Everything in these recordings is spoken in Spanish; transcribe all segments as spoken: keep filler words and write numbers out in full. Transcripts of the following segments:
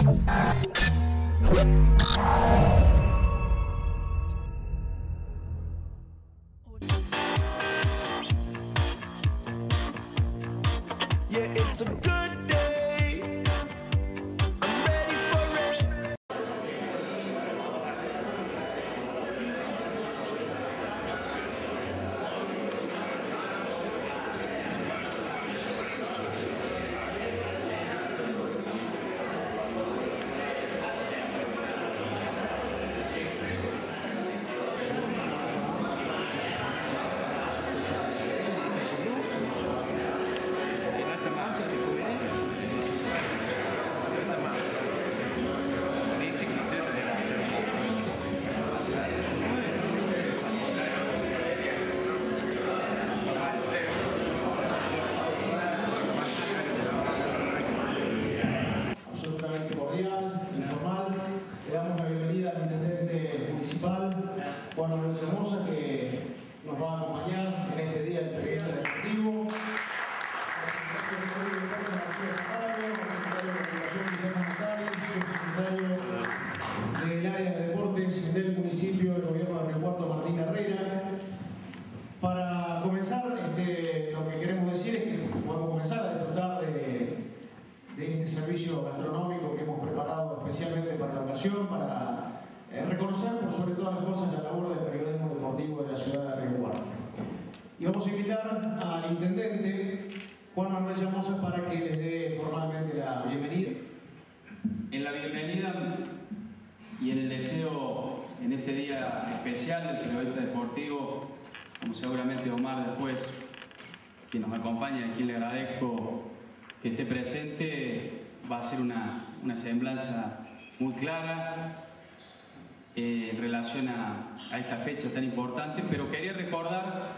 Yeah, it's a good day. I'm ready for it. Absolutamente cordial, informal. Le damos la bienvenida al intendente municipal, Juan Manuel Llamosa, que nos va a acompañar en este día del periodista deportivo. Del área de deportes del municipio del gobierno de Río Cuarto, Martín Herrera. Para comenzar, este, lo que queremos decir es que podemos comenzar a disfrutar de, de este servicio gastronómico que hemos preparado especialmente para la ocasión, para eh, reconocer por sobre todas las cosas la labor del periodismo deportivo de la ciudad de Río Cuarto. Y vamos a invitar al intendente Juan Manuel Llamosa para que les dé formalmente la bienvenida. En la bienvenida y en el deseo en este día especial del periodista deportivo, como seguramente Omar después, quien nos acompaña y a quien le agradezco que esté presente, va a ser una, una semblanza muy clara eh, en relación a, a esta fecha tan importante, pero quería recordar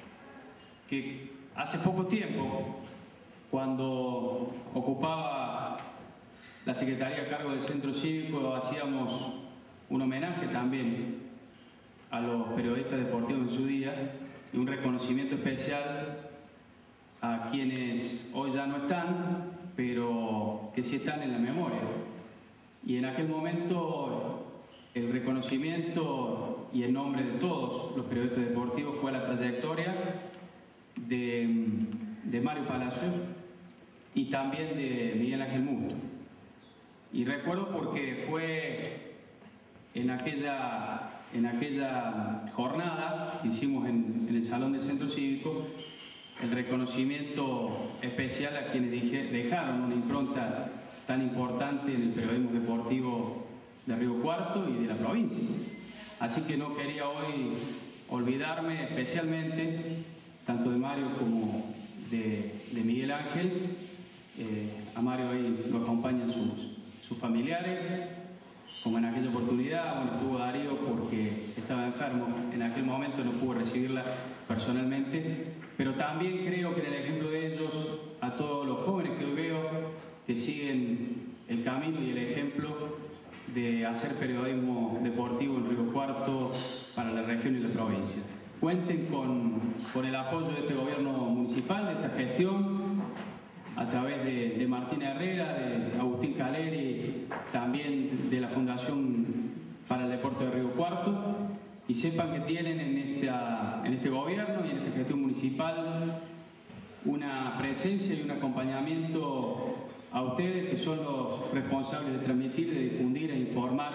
que hace poco tiempo, cuando ocupaba la Secretaría a cargo del Centro Cívico, hacíamos un homenaje también a los periodistas deportivos en su día y un reconocimiento especial a quienes hoy ya no están, pero que sí están en la memoria. Y en aquel momento el reconocimiento y en nombre de todos los periodistas deportivos fue la trayectoria de, de Mario Palacios y también de Miguel Ángel Musto. Y recuerdo porque fue en aquella, en aquella jornada que hicimos en, en el Salón del Centro Cívico el reconocimiento especial a quienes dije, dejaron una impronta tan importante en el periodismo deportivo de Río Cuarto y de la provincia. Así que no quería hoy olvidarme especialmente tanto de Mario como de, de Miguel Ángel. Eh, a Mario ahí lo acompañan sus sus familiares, como en aquella oportunidad. Bueno, estuvo Darío porque estaba enfermo, en aquel momento no pudo recibirla personalmente, pero también creo que en el ejemplo de ellos, a todos los jóvenes que hoy veo, que siguen el camino y el ejemplo de hacer periodismo deportivo en Río Cuarto para la región y la provincia. Cuenten con, con el apoyo de este gobierno municipal, de esta gestión, a través de, de Martín Herrera, de Agustín Caleri, también de la Fundación para el Deporte de Río Cuarto, y sepan que tienen en, esta, en este gobierno y en esta gestión municipal una presencia y un acompañamiento a ustedes, que son los responsables de transmitir, de difundir e informar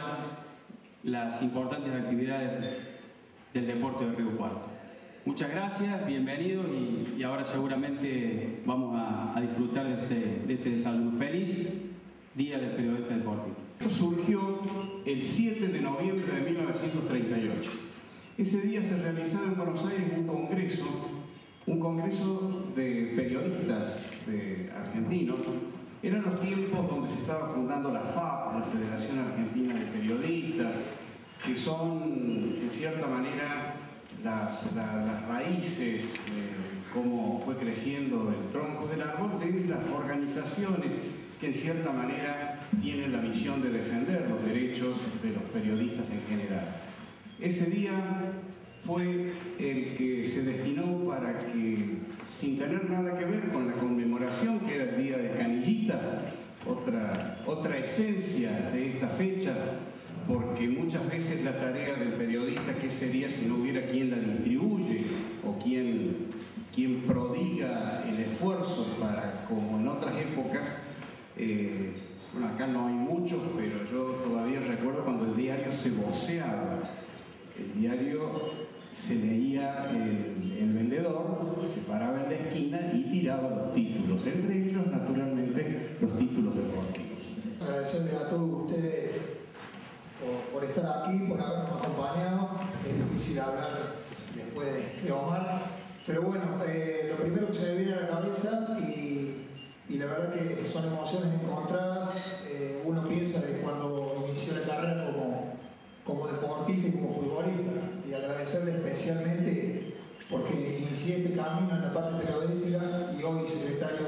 las importantes actividades del deporte de Río Cuarto. Muchas gracias, bienvenidos y, y ahora seguramente vamos a, a disfrutar de este, de este desayuno. Feliz Día del Periodista Deportivo. Surgió el siete de noviembre de mil novecientos treinta y ocho. Ese día se realizaba en Buenos Aires un congreso, un congreso de periodistas de argentinos. Eran los tiempos donde se estaba fundando la F A P, la Federación Argentina de Periodistas, que son, en cierta manera, Las, la, las raíces, eh, cómo fue creciendo el tronco del árbol de las organizaciones que en cierta manera tienen la misión de defender los derechos de los periodistas en general. Ese día fue el que se destinó para que, sin tener nada que ver con la conmemoración, que era el día de Canillita, otra, otra esencia de esta fecha, porque muchas veces la tarea del periodista, ¿qué sería si no hubiera quien la distribuye o quien, quien prodiga el esfuerzo para, como en otras épocas, eh, bueno, acá no hay muchos, pero yo todavía recuerdo cuando el diario se voceaba. El diario se leía el, el vendedor, se paraba en la esquina y tiraba los títulos, entre ellos, naturalmente, los títulos deportivos. Agradecerles a todos ustedes por, por estar aquí, por habernos acompañado. Es difícil hablar después de, de Omar, pero bueno, eh, lo primero que se me viene a la cabeza, y, y la verdad que son emociones encontradas. Eh, uno piensa de cuando inició la carrera como, como deportista y como futbolista, y agradecerle especialmente porque inicié este camino en la parte periodística y hoy secretario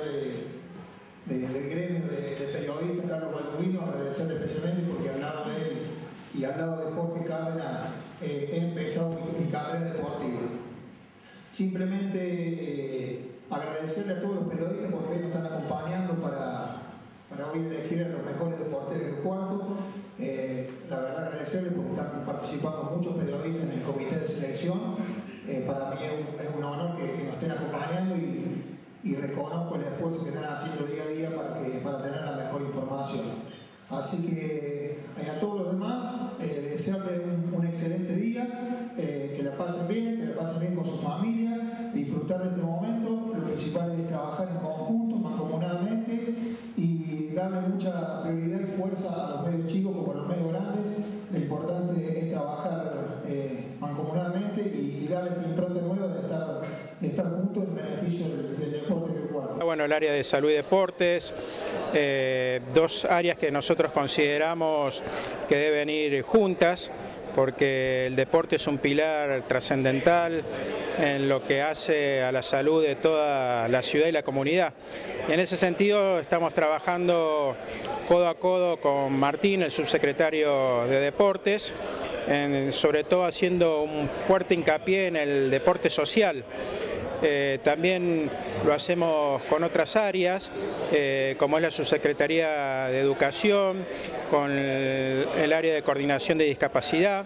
de, de, del gremio de, de periodistas, Carlos Balduino. Agradecerle especialmente porque al lado de él y al lado de Jorge Cárdenas eh, he empezado mi, mi carrera deportiva. Simplemente eh, agradecerle a todos los periodistas porque nos están acompañando para, para hoy elegir a los mejores deporteros del cuarto. Eh, la verdad agradecerles porque están participando muchos periodistas en el comité de selección. Eh, para mí es un, es un honor que, que nos estén acompañando y, y reconozco el esfuerzo que están haciendo día a día para, que, para tener la mejor información. Así que eh, a todos los demás, eh, desearles un, un excelente día, eh, que la pasen bien, que la pasen bien con su familia, disfrutar de este momento. Lo principal es trabajar en conjunto, mancomunadamente, y darle mucha prioridad y fuerza a los medios chicos como a los medios grandes. Lo importante es trabajar eh, mancomunadamente y, y darle esta impronta nueva de estar, de estar juntos en beneficio del, del deporte del cuarto. Bueno, el área de salud y deportes, eh, dos áreas que nosotros consideramos que deben ir juntas, porque el deporte es un pilar trascendental en lo que hace a la salud de toda la ciudad y la comunidad. Y en ese sentido estamos trabajando codo a codo con Martín, el subsecretario de Deportes, en, sobre todo haciendo un fuerte hincapié en el deporte social. Eh, también lo hacemos con otras áreas, eh, como es la Subsecretaría de Educación, con el, el área de coordinación de discapacidad,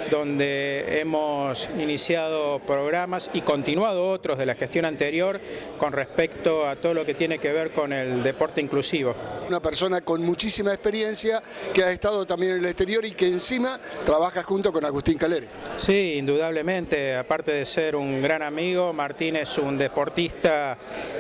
donde hemos iniciado programas y continuado otros de la gestión anterior con respecto a todo lo que tiene que ver con el deporte inclusivo. Una persona con muchísima experiencia que ha estado también en el exterior y que encima trabaja junto con Agustín Caleri. Sí, indudablemente, aparte de ser un gran amigo, Martín es un deportista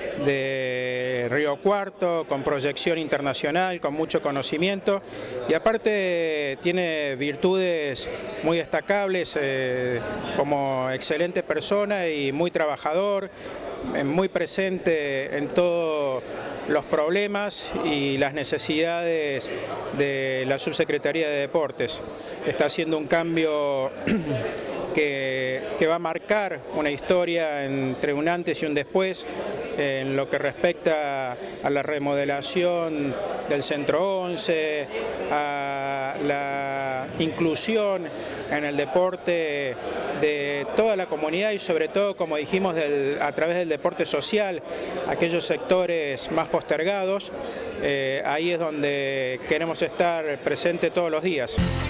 de Río Cuarto, con proyección internacional, con mucho conocimiento, y aparte tiene virtudes muy destacables, eh, como excelente persona y muy trabajador, muy presente en todos los problemas y las necesidades de la Subsecretaría de Deportes. Está haciendo un cambio que, que va a marcar una historia entre un antes y un después en lo que respecta a la remodelación del Centro once, a la inclusión en el deporte de toda la comunidad y sobre todo, como dijimos, del, a través del deporte social, aquellos sectores más postergados. Eh, ahí es donde queremos estar presentes todos los días.